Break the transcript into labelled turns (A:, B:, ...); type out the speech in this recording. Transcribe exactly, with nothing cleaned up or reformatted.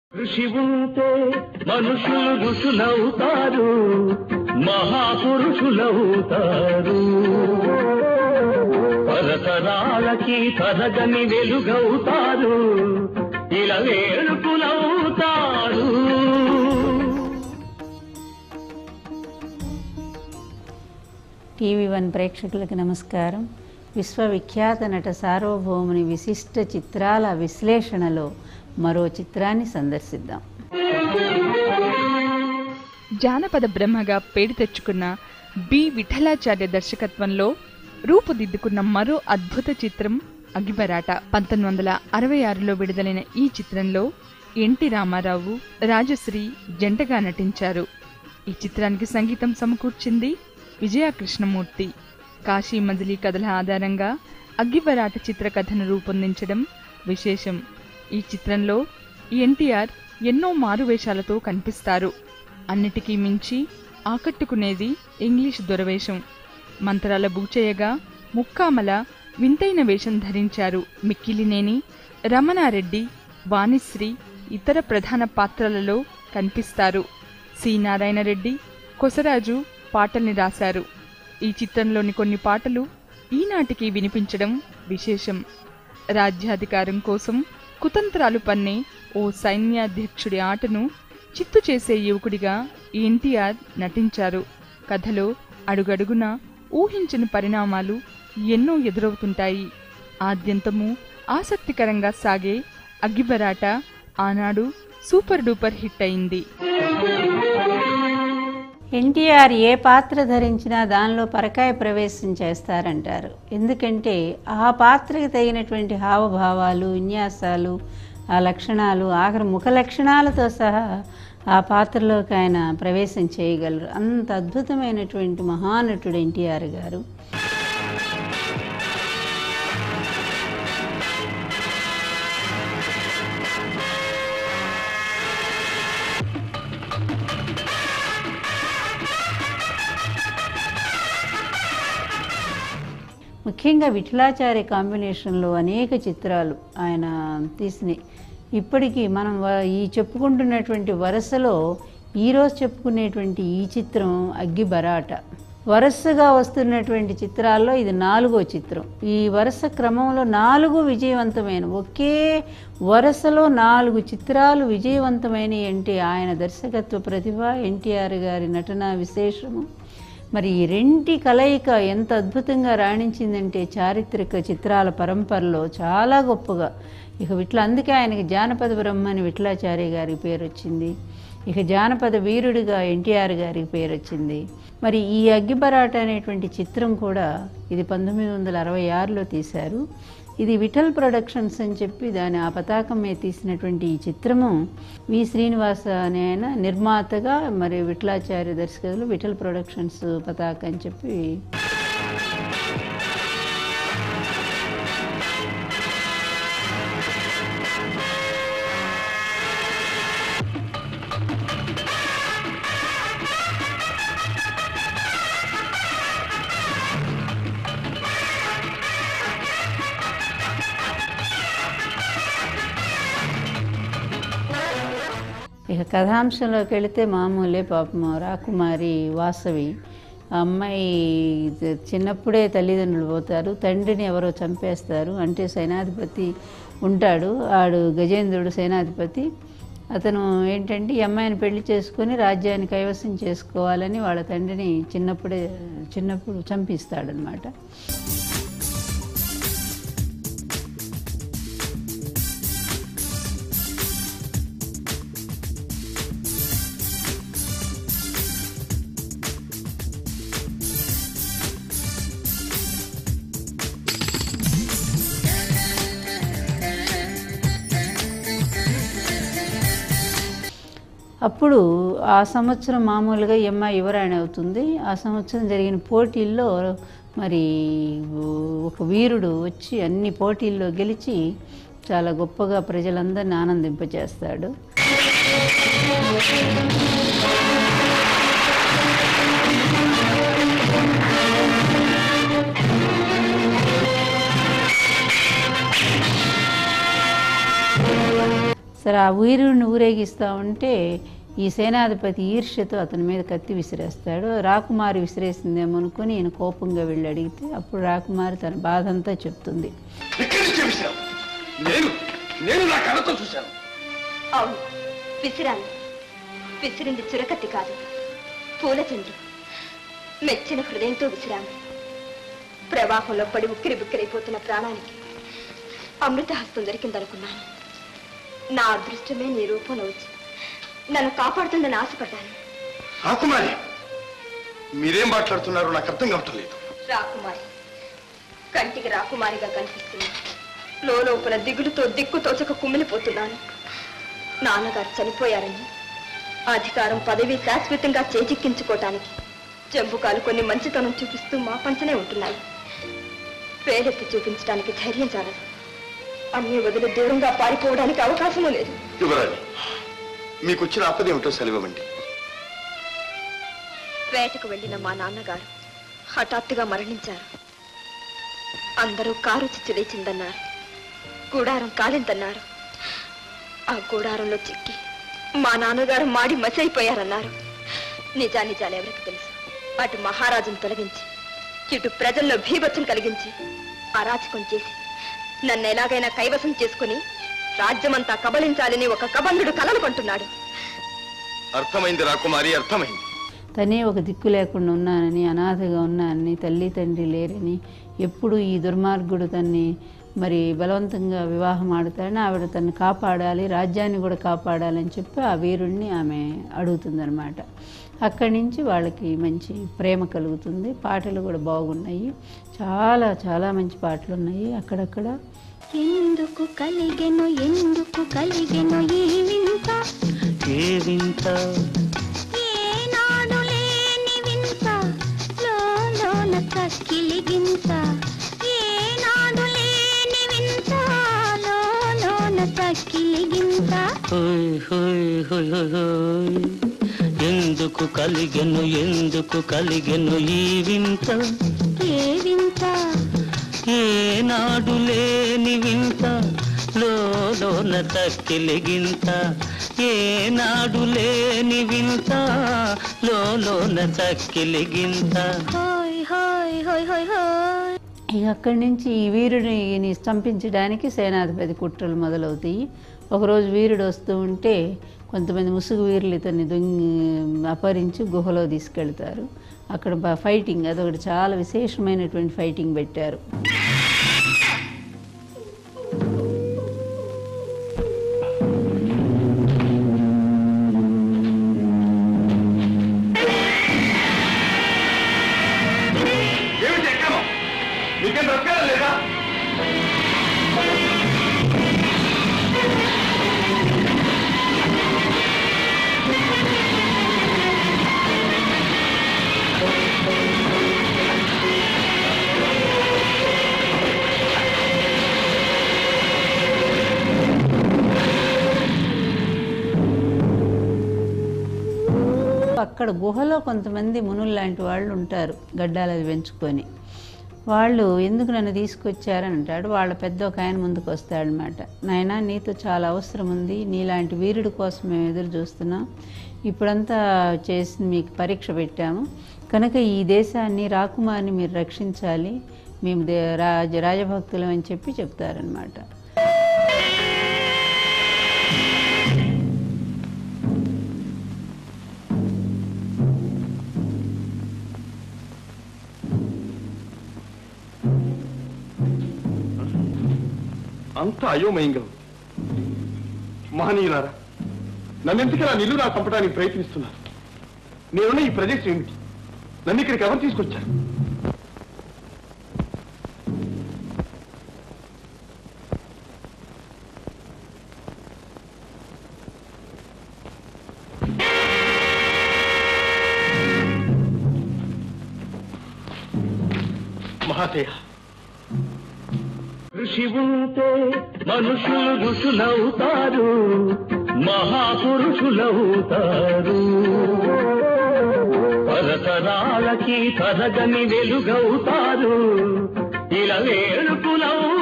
A: ఋషి ఉంటే మనుషులు ఋషులవుతారు, మహాపురుషులవుతారు. తరతరాలకి తరగని వెలుగవుతారు, ఇలా వేడుకులవుతారు.
B: టీవీ వన్ ప్రేక్షకులకు నమస్కారం. విశ్వవిఖ్యాత నట సార్వభౌముని విశిష్ట చిత్రాల విశ్లేషణలో మరో చిత్రాన్ని సందర్శిద్దాం.
C: జానపద బ్రహ్మగా పేరు తెచ్చుకున్న బి విఠలాచార్య దర్శకత్వంలో రూపుదిద్దుకున్న మరో అద్భుత చిత్రం అగ్గిబరాట. పంతొమ్మిది వందల అరవై ఆరులో విడుదలైన ఈ చిత్రంలో ఎన్టీ రామారావు, రాజశ్రీ జంటగా నటించారు. ఈ చిత్రానికి సంగీతం సమకూర్చింది విజయకృష్ణమూర్తి. కాశీ మజిలీ కథల ఆధారంగా అగ్గిబరాట చిత్రకథను రూపొందించడం విశేషం. ఈ చిత్రంలో ఎన్టీఆర్ ఎన్నో మారువేషాలతో కనిపిస్తారు. అన్నిటికీ మించి ఆకట్టుకునేది ఇంగ్లీష్ దొరవేషం. మంత్రాల బూచయ్యగా ముక్కామల వింతైన వేషం ధరించారు. మిక్కిలినేని, రమణారెడ్డి, వాణిశ్రీ ఇతర ప్రధాన పాత్రలలో కనిపిస్తారు. సి నారాయణరెడ్డి, కొసరాజు పాటల్ని రాశారు. ఈ చిత్రంలోని కొన్ని పాటలు ఈనాటికి వినిపించడం విశేషం. రాజ్యాధికారం కోసం కుతంత్రాలు పన్నే ఓ సైన్యాధ్యక్షుడి ఆటను చిత్తు చేసే యువకుడిగా ఎన్టీఆర్ నటించారు. కథలో అడుగడుగున ఊహించని పరిణామాలు ఎన్నో ఎదురవుతుంటాయి. ఆద్యంతము ఆసక్తికరంగా సాగే అగ్గిబరాట ఆనాడు సూపర్ డూపర్ హిట్ అయింది.
B: ఎన్టీఆర్ ఏ పాత్ర ధరించినా దానిలో పరకాయ ప్రవేశం చేస్తారంటారు. ఎందుకంటే ఆ పాత్రకి తగినటువంటి హావభావాలు, విన్యాసాలు, ఆ లక్షణాలు, ఆఖరి ముఖ లక్షణాలతో సహా ఆ పాత్రలోకి ఆయన ప్రవేశం చేయగలరు. అంత అద్భుతమైనటువంటి మహానటుడు ఎన్టీఆర్ గారు. ముఖ్యంగా విఠలాచార్య కాంబినేషన్లో అనేక చిత్రాలు ఆయన తీసినాయి. ఇప్పటికీ మనం ఈ చెప్పుకుంటున్నటువంటి వరుసలో ఈరోజు చెప్పుకునేటువంటి ఈ చిత్రం అగ్గిబరాట. వరుసగా వస్తున్నటువంటి చిత్రాల్లో ఇది నాలుగో చిత్రం. ఈ వరుస క్రమంలో నాలుగు విజయవంతమైన, ఒకే వరుసలో నాలుగు చిత్రాలు విజయవంతమైనవి అంటే ఆయన దర్శకత్వ ప్రతిభ, ఎన్టీఆర్ గారి నటన విశేషము. మరి ఈ రెంటి కలయిక ఎంత అద్భుతంగా రాణించిందంటే చారిత్రక చిత్రాల పరంపరలో చాలా గొప్పగా. ఇక విట్ల అందుకే ఆయనకి జానపద బ్రహ్మ అని విఠలాచార్య గారికి పేరు వచ్చింది. ఇక జానపద వీరుడిగా ఎన్టీఆర్ గారికి పేరు వచ్చింది. మరి ఈ అగ్గిబరాట అనేటువంటి చిత్రం కూడా ఇది పంతొమ్మిది వందల అరవై ఆరులో తీశారు. ఇది విఠల్ ప్రొడక్షన్స్ అని చెప్పి దాని ఆ పతాకం మీద తీసినటువంటి ఈ చిత్రము వి శ్రీనివాస అనే ఆయన నిర్మాతగా, మరి విఠలాచార్య దర్శకులు విఠల్ ప్రొడక్షన్స్ పతాకం అని చెప్పి ఇక కథాంశంలోకి వెళితే మామూలే. పాపం రాకుమారి వాసవి ఆ అమ్మాయి చిన్నప్పుడే తల్లిదండ్రులు పోతారు. తండ్రిని ఎవరో చంపేస్తారు. అంటే సేనాధిపతి ఉంటాడు, ఆడు గజేంద్రుడు సేనాధిపతి. అతను ఏంటంటే ఈ అమ్మాయిని పెళ్లి చేసుకొని రాజ్యాన్ని కైవసం చేసుకోవాలని వాళ్ళ తండ్రిని చిన్నప్పుడే చిన్నప్పుడు చంపిస్తాడనమాట. అప్పుడు ఆ సంవత్సరం మామూలుగా ఈ అమ్మాయి యువరాణి అవుతుంది. ఆ సంవత్సరం జరిగిన పోటీల్లో మరి ఒక వీరుడు వచ్చి అన్ని పోటీల్లో గెలిచి చాలా గొప్పగా ప్రజలందరినీ ఆనందింపజేస్తాడు. సరే ఆ వీరుడిని ఊరేగిస్తూ ఉంటే ఈ సేనాధిపతి ఈర్ష్యతో అతని మీద కత్తి విసిరేస్తాడు. రాకుమారి విసిరేసిందేమో అనుకుని ఈయన కోపంగా వెళ్ళి అడిగితే అప్పుడు రాకుమారి తన బాధ అంతా చెప్తుంది.
D: అవును, విసిరాను. విసిరింది చురకత్తి కాదు, పూలచంద్రు. మెచ్చిన హృదయంతో విసిరాను. ప్రవాహంలో పడి ఉక్కిరి బిక్కిరైపోతున్న ప్రాణానికి అమృతహస్తం దొరికిందనుకున్నాను. నా అదృష్టమే నీ రూపంలో వచ్చి నన్ను కాపాడుతుందని ఆశపడ్డాను.
E: రాకుమారి, మీరేం మాట్లాడుతున్నారో నాకు అర్థం కావటం లేదు.
D: రాకుమారి కంటికి రాకుమారిగా కనిపిస్తుంది. లోపల దిగులుతో దిక్కు తోచక కుమిలిపోతున్నాను. నాన్నగారు చనిపోయారని అధికారం పదవి శాశ్వతంగా చేజిక్కించుకోవటానికి జంబుకాలు కొన్ని మంచితనం చూపిస్తూ మా పంచనే ఉంటున్నాయి. పేరెత్తి చూపించడానికి ధైర్యం చాలదు. అన్ని వదిలి దూరంగా పారిపోవడానికి అవకాశమూ లేదు.
E: యువరాణి, మీకు వచ్చిన ఆపదేమిటో సెలవివ్వండి.
D: వేటకు వెళ్లిన మా నాన్నగారు హఠాత్తుగా మరణించారు. అందరూ కారు చిచ్చు లేచిందన్నారు. గూడారం కాలిందన్నారు. ఆ గూడారంలో చిక్కి మా నాన్నగారు మాడి మసైపోయారన్నారు. నిజా నిజాలు ఎవరికి తెలుసు? అటు మహారాజును తొలగించి ఇటు ప్రజల్లో భీభత్సం కలిగించి అరాచకం చేసి నన్ను ఎలాగైనా కైవసం చేసుకుని రాజ్యమంతా కబలించాలని ఒక కబంధుడు కలలు కొంటున్నాడు.
E: అర్థమైంది రాకుమారి, అర్థమైంది.
B: తనే ఒక దిక్కు లేకుండా ఉన్నానని, అనాథగా ఉన్నానని, తల్లి తండ్రి లేరని, ఎప్పుడు ఈ దుర్మార్గుడు తన్ని మరి బలవంతంగా వివాహం ఆడతాడని ఆవిడ తను కాపాడాలి, రాజ్యాన్ని కూడా కాపాడాలని చెప్పి ఆ వీరుణ్ణి ఆమె అడుగుతుందన్నమాట. అక్కడి నుంచి వాళ్ళకి మంచి ప్రేమ కలుగుతుంది. పాటలు కూడా బాగున్నాయి, చాలా చాలా మంచి పాటలు ఉన్నాయి అక్కడక్కడ.
F: ఎందుకు కలిగెను ఎందుకు కలిగెను ఈ వింత,
A: ఏ వింత,
F: ఏనాడు లేని వింత, లోలోన కక్కిలిగింత, ఏనాడు లేని వింత, లోలోన కక్కిలిగింత.
A: హోయ్ హోయ్ హోయ్ హోయ్ హోయ్, ఎందుకు కలిగెను ఎందుకు కలిగెను ఈ వింత,
F: ఏ వింత,
A: ఏనాడు లేని వింత, లోలోన తక్కిలిగింత, ఏనాడు లేని వింత, లోలోన తక్కిలిగింత.
F: హోయ్ హోయ్ హోయ్ హోయ్ హోయ్.
B: ఇక అక్కడి నుంచి ఈ వీరుడిని చంపించడానికి సేనాధిపతి కుట్రలు మొదలవుతాయి. ఒకరోజు వీరుడు వస్తూ ఉంటే కొంతమంది ముసుగు వీరులు ఇతన్ని దొంగి అపహరించి గుహలో తీసుకెళ్తారు. అక్కడ ఫైటింగ్, అదొకటి చాలా విశేషమైనటువంటి ఫైటింగ్ పెట్టారు. అక్కడ గుహలో కొంతమంది మునులు లాంటి వాళ్ళు ఉంటారు, గడ్డాలది పెంచుకొని. వాళ్ళు ఎందుకు నన్ను తీసుకొచ్చారని అంటాడు. వాళ్ళ పెద్ద ఒక ఆయన ముందుకు వస్తాడనమాట. నాయనా, నీతో చాలా అవసరం ఉంది, నీలాంటి వీరుడి కోసం మేము ఎదురు చూస్తున్నాం. ఇప్పుడంతా చేసి మీకు పరీక్ష పెట్టాము కనుక ఈ దేశాన్ని, రాకుమారిని మీరు రక్షించాలి, మేము దే రాజ రాజభక్తులం అని చెప్పి చెప్తారనమాట.
E: అంత అయోమయంగా ఉంది. మహనీయులారా, నన్నెందుకలా నిలువునా చంపడానికి ప్రయత్నిస్తున్నారు? నేనున్న ఈ ప్రదేశం ఏమిటి? నన్ను ఇక్కడికి ఎవరు తీసుకొచ్చారు? మహాశయ,
A: ఋషి ఉంటే మనుషులు ఋషులవుతారు, మహాపురుషులవుతారు. తరతరాలకి తరగని వెలుగవుతారు, ఇలా వేడుకులవు